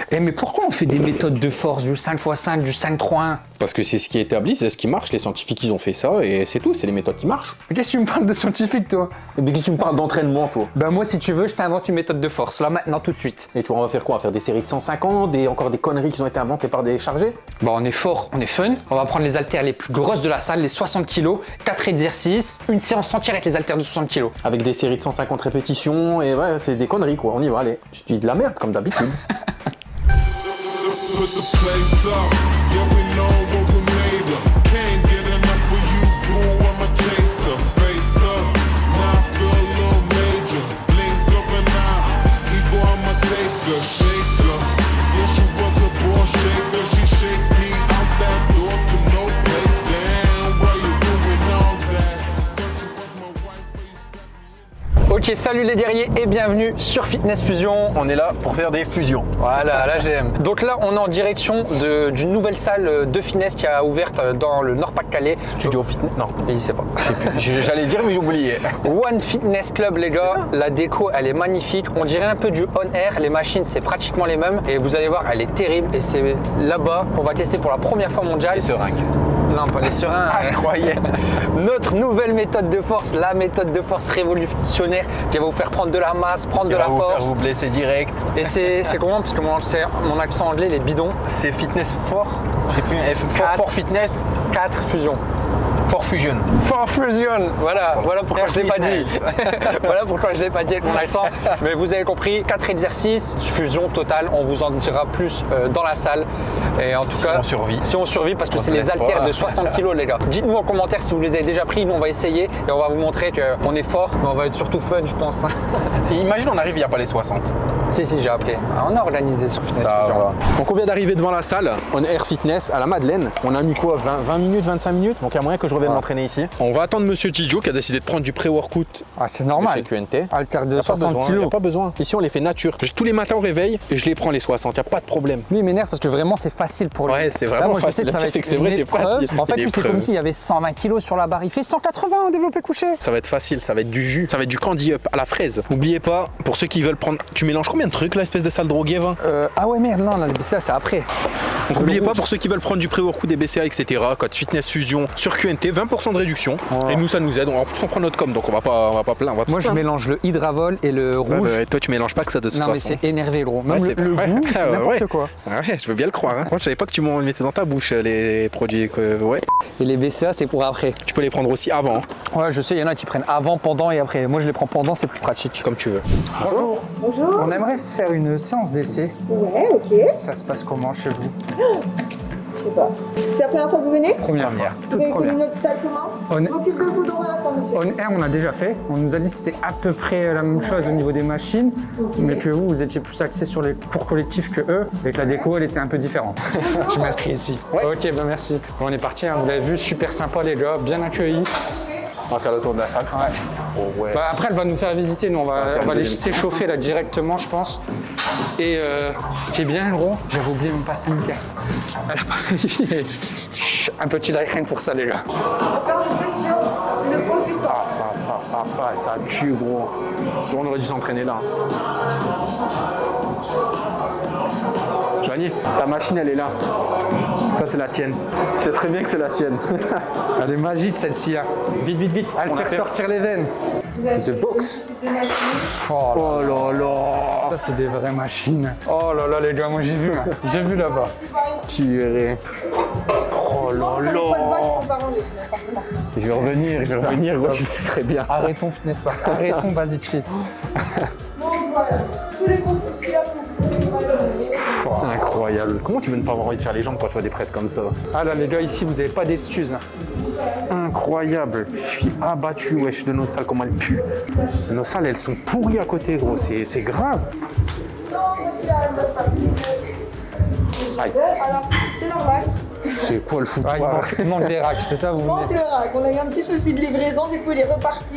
Eh mais pourquoi on fait des méthodes de force, du 5x5, du 5-3-1? Parce que c'est ce qui est établi, c'est ce qui marche. Les scientifiques, ils ont fait ça et c'est tout. C'est les méthodes qui marchent. Mais qu'est-ce que tu me parles de scientifique, toi? Mais qu'est-ce que tu me parles d'entraînement, toi? Ben moi, si tu veux, je t'invente une méthode de force, là, maintenant, tout de suite. Et tu vois, on va faire quoi? On va faire des séries de 150, encore des conneries qui ont été inventées par des chargés? Bon, on est fort, on est fun. On va prendre les haltères les plus grosses de la salle, les 60 kg, 4 exercices, une séance entière avec les haltères de 60 kg. Avec des séries de 150 répétitions, et ouais, c'est des conneries, quoi. On y va, allez. Tu dis de la merde, comme d'habitude. Ok, salut les guerriers et bienvenue sur Fitness Fusion. On est là pour faire des fusions. Voilà, là j'aime. Donc là, on est en direction d'une nouvelle salle de fitness qui a ouverte dans le Nord-Pas-de-Calais. Studio Fitness? Non, il sait pas. J'allais dire, mais j'ai oublié. One Fitness Club, les gars. La déco, elle est magnifique. On dirait un peu du on air. Les machines, c'est pratiquement les mêmes. Et vous allez voir, elle est terrible. Et c'est là-bas qu'on va tester pour la première fois mondiale. Les seringues. Non, pas les seringues. Ah, je croyais. Notre nouvelle méthode de force, la méthode de force révolutionnaire qui va vous faire prendre de la masse, prendre de la force. Faire vous blesser direct. Et c'est comment? Parce que mon accent anglais, il est bidon. C'est fitness fort. J'ai plus un fort fitness. 4 fusions. Fort Fusion. Fort Fusion. Voilà pourquoi je ne l'ai pas dit. Voilà pourquoi je ne l'ai pas dit avec mon accent. Mais vous avez compris, 4 exercices, fusion totale. On vous en dira plus dans la salle. Et en tout cas, si on survit, parce que c'est les haltères de 60 kg, les gars. Dites-nous en commentaire si vous les avez déjà pris. Nous, on va essayer et on va vous montrer qu'on est fort. Mais on va être surtout fun, je pense. Et imagine, on arrive, il n'y a pas les 60. Si, j'ai appelé. On a organisé sur Fitness Fusion. Donc, on vient d'arriver devant la salle, on Air Fitness à la Madeleine. On a mis quoi, 20 minutes, 25 minutes. Donc, il y a moyen que je revienne m'entraîner ici. On va attendre Monsieur Tidjo qui a décidé de prendre du pré-workout. Ah, c'est normal. Chez QNT. Haltères de 60 kg. Il n'y a pas besoin. Ici, on les fait nature. Tous les matins au réveil, et je les prends les 60. Il n'y a pas de problème. Lui, il m'énerve parce que vraiment, c'est facile pour lui. Ouais, c'est vraiment facile. C'est que c'est vrai, c'est facile. En fait, lui, c'est comme s'il y avait 120 kg sur la barre. Il fait 180 en développé couché. Ça va être facile. Ça va être du jus. Ça va être du candy up à la fraise. N'oubliez pas, pour ceux qui veulent prendre. Tu mélanges combien de trucs, là, espèce de sale drogué, va? Ah ouais, merde, non, ça, c'est après. Donc n'oubliez pas, pour ceux qui veulent prendre du pré-workout, des BCA, etc., code Fitness Fusion sur QNT, 20% de réduction. Oh. Et nous, ça nous aide. En plus, on prend notre com, donc on va pas plaindre. Moi, je mélange le Hydravol et le rouge. Ouais, toi, tu mélanges pas que ça de toute façon. Non, mais c'est énervé, gros. Même le rouge, c'est n'importe quoi. Ouais, je veux bien le croire. Hein. Moi, je savais pas que tu mettais dans ta bouche les produits. Ouais. Et les BCA, c'est pour après. Tu peux les prendre aussi avant. Ouais, je sais, il y en a qui prennent avant, pendant et après. Moi, je les prends pendant, c'est plus pratique. Comme tu veux. Bonjour. Bonjour. On aimerait faire une séance d'essai. Ouais, ok. Ça se passe comment chez vous? Je sais pas. C'est la première fois que vous venez? Première. Vous avez connu notre salle comment? On m'occupe de vous dans un instant, monsieur. On air, on a déjà fait. On nous a dit que c'était à peu près la même chose au niveau des machines, mais que vous étiez plus axé sur les cours collectifs que eux, et que la déco, elle était un peu différente. Je m'inscris ici. Ouais. Ok, ben merci. Bon, on est parti, hein. Vous l'avez vu, super sympa les gars, bien accueillis. On va faire le tour de la salle. Ouais. Oh, ouais. Bah, après, elle va nous faire visiter. Nous, on va aller s'échauffer là directement, je pense. Et ce qui est bien, gros, j'avais oublié mon passe sanitaire. Un petit like pour ça, les gars. Encore une question, une pause du temps. Ça tue, gros. On aurait dû s'entraîner là. Joanie, ta machine, elle est là. Ça, c'est la tienne. C'est très bien que c'est la sienne. Elle est magique, celle-ci. Hein. Vite, vite, vite. Elle fait sortir les veines. The box. Oh là là. Ça, c'est des vraies machines. Oh là là, les gars, moi, j'ai vu. Hein. J'ai vu là-bas. Tu verrais. Oh là là. Je vais revenir, gros, je sais très bien. Arrêtons Fitness Park. Arrêtons Basic Fit. Bon, voilà. Tous les groupes qu'il y a pour incroyable. Comment tu veux ne pas avoir envie de faire les jambes quand tu vois des presses comme ça? Ah là, les gars, ici, vous n'avez pas d'excuses. Incroyable. Je suis abattu, wesh, de nos salles, comment elles puent. Nos salles, elles sont pourries à côté, gros. C'est grave. Aïe. Alors, c'est normal. C'est quoi le foutoir? Il manque des racks, c'est ça vous manque de racks. On a eu un petit souci de livraison, du coup il est reparti.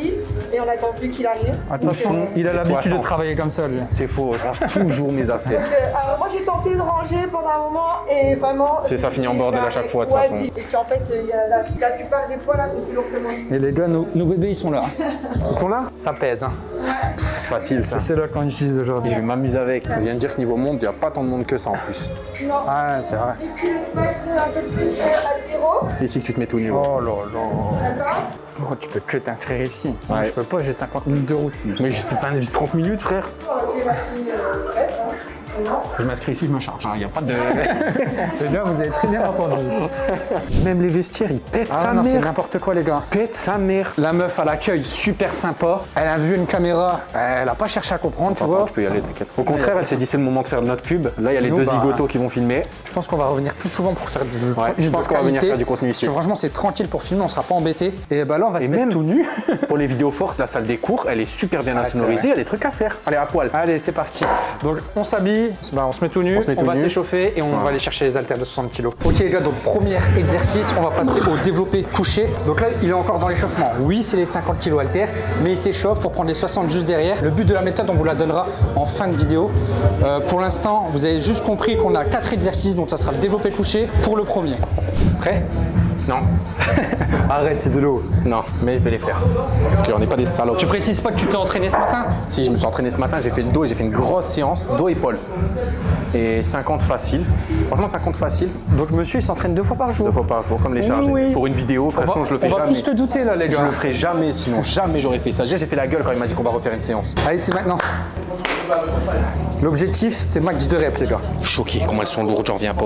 et on attend plus qu'il arrive. De toute façon, il a l'habitude de 60. travailler comme ça, lui. C'est faux, je range toujours mes affaires. Alors moi j'ai tenté de ranger pendant un moment et vraiment... Ça finit en bordel à chaque fois de toute façon. Et puis en fait, il y a la plupart des poids là sont plus lourds que moi. Et les gars, nos bébés, ils sont là. Ils sont là? Ça pèse, hein. C'est facile ça. C'est là qu'on utilise aujourd'hui. Je vais m'amuser avec. On vient de dire que niveau monde, il n'y a pas tant de monde que ça en plus. Non. Ah, c'est vrai. Ici l'espace un peu plus altéro. C'est ici que tu te mets tout nu. Oh là là. D'accord. Oh, tu peux que t'inscrire ici. Ouais. Je peux pas, j'ai 50 minutes de route. Mais j'ai 30 minutes, frère. Ok, bah c'est reste, hein. Je m'inscris ici, je me charge. Il n'y a pas de. Les gars, vous avez très bien entendu. Même les vestiaires, ils pètent sa non, c'est mère. n'importe quoi, les gars. Pète sa mère. La meuf à l'accueil, super sympa. Elle a vu une caméra, elle a pas cherché à comprendre, tu vois. Tu peux y aller, t'inquiète. Au contraire, elle s'est dit c'est le moment de faire de notre pub. Là, il y a les Nous, deux bah, zigotos qui vont filmer. Je pense qu'on va revenir plus souvent pour faire du Ouais, je pense qu'on va venir faire du contenu ici. Parce que franchement, c'est tranquille pour filmer, on sera pas embêté. Et bah là, on va se mettre même- tout nu. Pour les vidéos force, la salle des cours, elle est super bien c'est insonorisée. vrai. Il y a des trucs à faire. Allez, à poil. Allez, c'est parti. Donc, on s'habille, bah, on se met tout nu, On se met tout va nu. s'échauffer et on va aller chercher les haltères de 60 kg. Ok, les gars, donc premier exercice, on va passer au développé couché. Donc là, il est encore dans l'échauffement. Oui, c'est les 50 kg haltères, mais il s'échauffe pour prendre les 60 juste derrière. Le but de la méthode, on vous la donnera en fin de vidéo. Pour l'instant, vous avez juste compris qu'on a 4 exercices, donc ça sera le développé couché pour le premier. Prêt? Non. Arrête, c'est de l'eau. Non, mais je vais les faire. Parce qu'on n'est pas des salopes. Tu précises pas que tu t'es entraîné ce matin? Si, je me suis entraîné ce matin, j'ai fait le dos et j'ai fait une grosse séance, dos-épaule. Et 50 facile. Franchement, 50 facile. Donc monsieur, il s'entraîne 2 fois par jour. 2 fois par jour, comme les chargés. Oui. Pour une vidéo, frère, sinon je le fais on va jamais. tous le douter là, les Je gars. le ferai jamais, sinon jamais j'aurais fait ça. J'ai fait la gueule quand il m'a dit qu'on va refaire une séance. Allez, c'est maintenant. L'objectif, c'est max de reps, les gars. Choqué, comment elles sont lourdes, j'en reviens pas.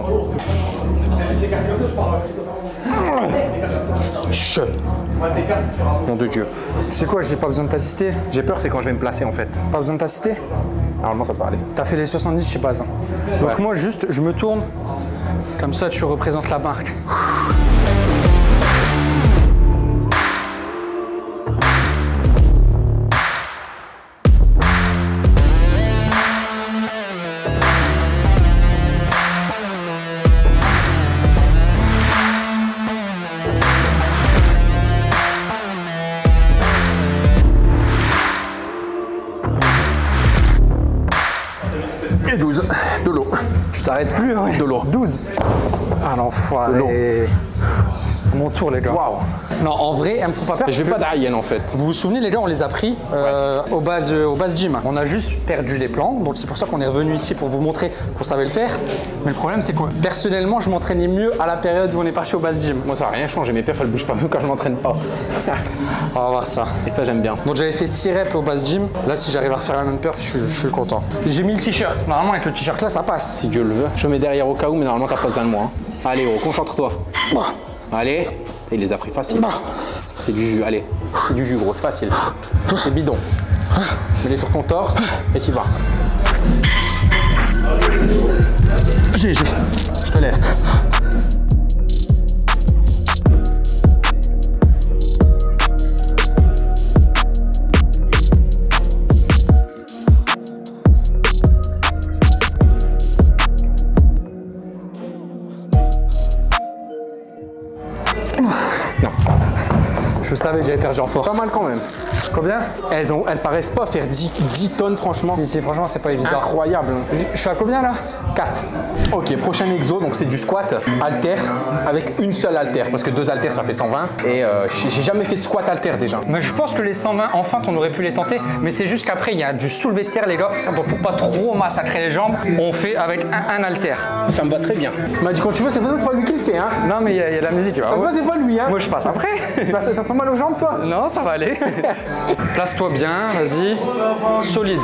Chut. Nom de Dieu. C'est quoi, j'ai pas besoin de t'assister? J'ai peur, c'est quand je vais me placer en fait. Pas besoin de t'assister? Normalement, ça peut aller. T'as fait les 70, je sais pas. Hein. Donc Ouais. moi, juste, je me tourne. Comme ça, tu représentes la marque. Et 12. De l'eau. Tu t'arrêtes plus, hein? De l'eau. 12. Ah l'enfoiré. Mon tour, les gars. Waouh. Non, en vrai, elles me font pas peur. Et je vais parce pas que- d'Ayen en fait. Vous vous souvenez, les gars, on les a pris au base gym. On a juste perdu les plans, donc c'est pour ça qu'on est revenu ici pour vous montrer qu'on savait le faire. Mais le problème, c'est que personnellement, je m'entraînais mieux à la période où on est parti au base gym. Moi, ça n'a rien changé. Mes perfs, elles bougent pas même quand je m'entraîne pas. On va voir ça. Et ça, j'aime bien. Donc j'avais fait 6 reps au base gym. Là, si j'arrive à refaire la même perf, je suis content. J'ai mis le t-shirt. Normalement, avec le t-shirt là, ça passe. Si Dieu le veut. Je me mets derrière au cas où, mais normalement, t'as pas besoin de moi. Hein. Allez, oh, concentre-toi. Allez. Il les a pris facile. C'est du jus, allez. C'est du jus, gros, c'est facile. C'est bidon. Mets-les sur ton torse et t'y vas. GG. Je te laisse. Non, Je savais que j'avais perdu en force. pas mal quand même. Combien? Elles paraissent pas faire 10 tonnes, franchement. Si, franchement, c'est pas évident. Incroyable. Je suis à combien là? 4. Ok, prochain exo, donc c'est du squat halter avec une seule halter. Parce que 2 haltères, ça fait 120. Et j'ai jamais fait de squat halter déjà. Mais je pense que les 120, enfin, on aurait pu les tenter. Mais c'est juste qu'après, il y a du soulevé de terre, les gars. Donc pour pas trop massacrer les jambes, on fait avec un halter. Ça me va très bien. Il m'a dit quand tu veux, c'est pas lui qui le fait. Hein. Non, mais il y a la musique. Ça se voit, c'est pas lui. Hein. Moi, je passe après. T'as pas mal aux jambes, toi? Non, ça va aller. Place-toi bien, vas-y. Solide.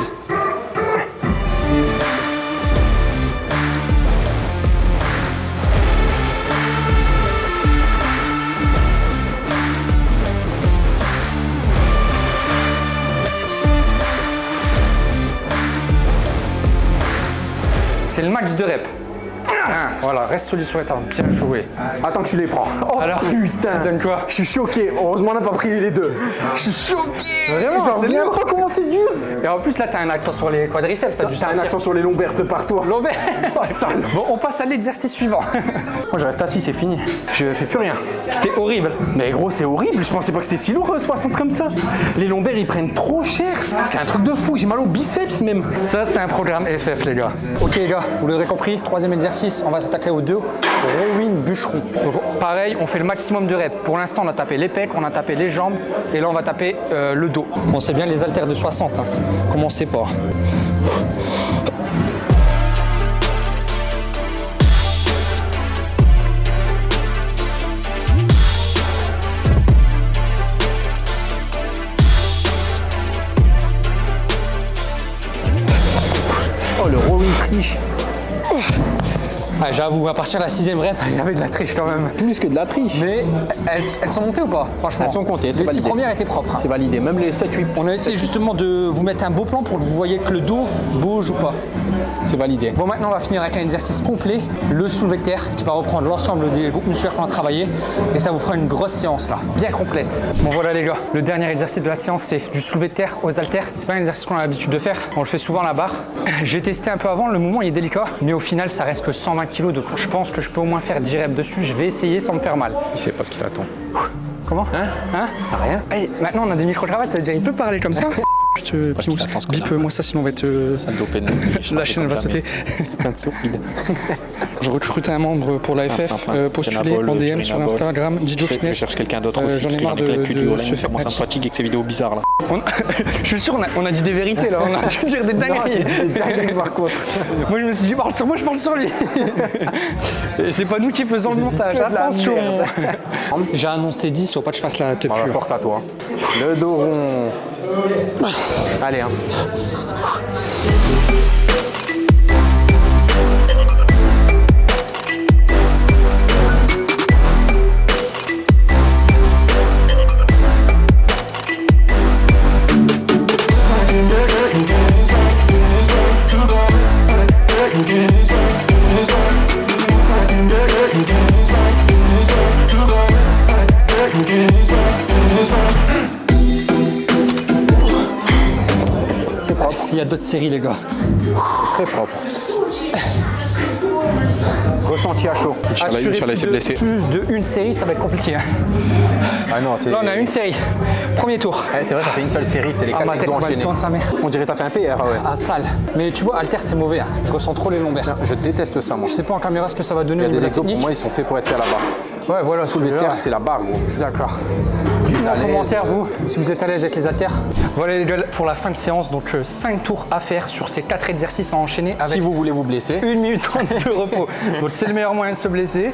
C'est le max de reps. Voilà, reste solide sur les talons. Bien joué. Attends que tu les prends. Oh Alors, putain. ça donne quoi? Je suis choqué. Heureusement, on n'a pas pris les deux. Je suis choqué. Vraiment, J'en c'est reviens lourd. pas comment c'est dur. Et en plus, là, t'as un accent sur les quadriceps. T'as un accent sur les lombaires, prépare-toi. Lombaire. Oh, sale. Bon, on passe à l'exercice suivant. Moi, je reste assis, c'est fini. Je fais plus rien. C'était horrible. Mais gros, c'est horrible. Je pensais pas que c'était si lourd, 60 comme ça. Les lombaires, ils prennent trop cher. C'est un truc de fou. J'ai mal au biceps même. Ça, c'est un programme FF, les gars. Ok, les gars, vous l'aurez compris, troisième exercice, on va s'attaquer aux deux rowing bûcheron. Donc, pareil, on fait le maximum de reps. Pour l'instant, on a tapé les pecs, on a tapé les jambes, et là, on va taper le dos. Bon, c'est bien les haltères de 60, hein. Commencez pas. Oh, le rowing triche. Ah, j'avoue, à partir de la 6e rep, il y avait de la triche quand même. Plus que de la triche. Mais elles sont montées ou pas, franchement? Elles sont comptées, c'est Les 6 validé. premières étaient propres. C'est validé. Même les 7-8. On a essayé justement de vous mettre un beau plan pour que vous voyez que le dos bouge ou pas. C'est validé. Bon, maintenant on va finir avec un exercice complet, le soulevé de terre, qui va reprendre l'ensemble des groupes musculaires qu'on a travaillé, et ça vous fera une grosse séance là, bien complète. Bon voilà les gars, le dernier exercice de la séance, c'est du soulevé de terre aux haltères. C'est pas un exercice qu'on a l'habitude de faire, on le fait souvent à la barre. J'ai testé un peu avant, le mouvement il est délicat, mais au final ça reste que 120 kg, donc je pense que je peux au moins faire 10 reps dessus. Je vais essayer sans me faire mal. Il sait pas ce qu'il attend. Comment? Hein? Rien. Hey, maintenant on a des micro-cravates, ça veut dire il peut parler comme ça. Bipe-moi ça, sinon on va être. La chaîne va sauter. Je recrute un membre pour la FF, postulé en DM sur Instagram, Dijo Fitness. Je cherche quelqu'un d'autre aussi. J'en ai marre de se faire ça me fatigue avec ces vidéos bizarres là. Je suis sûr, on a dit des vérités là, on a dû dire des dingueries. Par contre. Moi je me suis dit, parle sur moi, je parle sur lui. Et c'est pas nous qui faisons le montage, attention. J'ai annoncé 10, faut pas que je fasse la teuf. Voilà, force à toi. Le dos rond. Allez, hein. C'est propre. Il y a d'autres séries les gars. Très propre. Ressenti à chaud. Inch'Allah, il s'est blessé. Plus de une série, ça va être compliqué. Hein. Ah non, c'est. Là, on a une série. Premier tour. C'est vrai, ça fait une seule série, c'est les 4 ma tête, exos on va le enchaînés. tourner, sa mère. On dirait que t'as fait un PR, ouais. Ah, sale. Mais tu vois, halter, c'est mauvais. Hein. Je ressens trop les lombaires. Je déteste ça, moi. Je sais pas en caméra ce que ça va donner. Il y a au niveau des de la exos, pour technique. moi, ils sont faits pour être faits à la barre. Ouais, voilà, Soulever de celui-là. terre, c'est la barre, gros. Je suis d'accord. Dites-moi en commentaire, vous, si vous êtes à l'aise avec les haltères. Voilà les gars, pour la fin de séance, donc 5 tours à faire sur ces 4 exercices à enchaîner avec Si vous voulez vous blesser. 1 minute 30 de repos. Donc c'est le meilleur moyen de se blesser.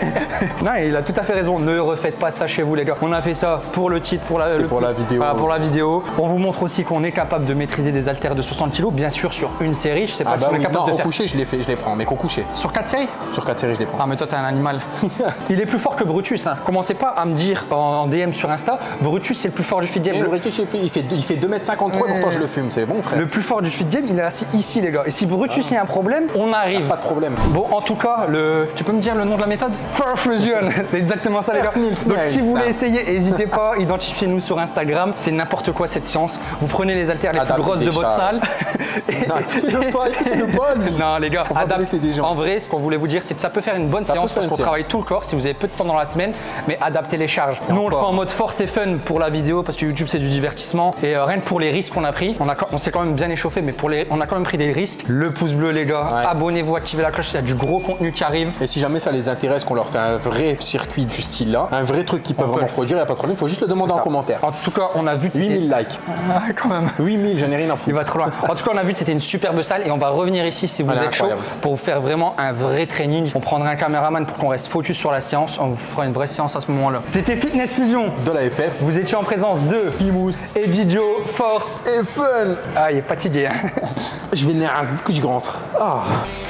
Non, il a tout à fait raison. Ne refaites pas ça chez vous les gars. On a fait ça pour le titre, pour la vidéo. Voilà, pour la vidéo. On vous montre aussi qu'on est capable de maîtriser des haltères de 60 kg, bien sûr sur une série. Je sais pas si on est capable non, de au faire. coucher, je les prends, mais qu'au coucher. Sur 4 séries? Sur 4 séries, je les prends. Ah mais toi t'es un animal. Il est plus fort que Brutus. Hein. Commencez pas à me dire en DM sur Insta, Brutus c'est le plus fort du feed game. Et le Brutus, il fait 2,53 m, pourtant je le fume, c'est bon frère. Le plus fort du feed game, il est assis ici les gars. Et si Brutus il y a un problème, on arrive. Pas de problème. Bon en tout cas, tu peux me dire le nom de la méthode? Perfusion. C'est exactement ça les gars. Donc si vous voulez essayer, n'hésitez pas, identifiez-nous sur Instagram. C'est n'importe quoi cette séance. Vous prenez les haltères les plus grosses de votre salle. Non, écoutez-le pas, lui. Non les gars, On va blesser des gens. En vrai, ce qu'on voulait vous dire, c'est que ça peut faire une bonne séance parce qu'on travaille tout le corps si vous avez peu de temps dans la semaine, mais adaptez les charges. Nous on le fait en mode force et fun pour la vidéo parce que YouTube c'est du divertissement et rien que pour les risques qu'on a pris, on s'est quand même bien échauffé, mais on a quand même pris des risques. Le pouce bleu les gars, abonnez-vous, activez la cloche, il y a du gros contenu qui arrive. Et si jamais ça les intéresse qu'on leur fait un vrai circuit du style là, un vrai truc qu'ils peuvent vraiment produire, il n'y a pas de problème, il faut juste le demander en commentaire. En tout cas, on a vu que 8000 likes. Ah, quand même. 8000, j'en ai rien à foutre. Il va trop loin. En tout cas, on a vu que c'était une superbe salle et on va revenir ici si vous êtes chaud pour vous faire vraiment un vrai training. On prendra un caméraman pour qu'on reste focus sur la séance. On vous fera une vraie séance à ce moment-là. C'était Fitness Fusion de la FF. Vous étiez en présence de Pimous et Didio, Force et Fun. Ah, il est fatigué. Je vais nerf, du coup je rentre.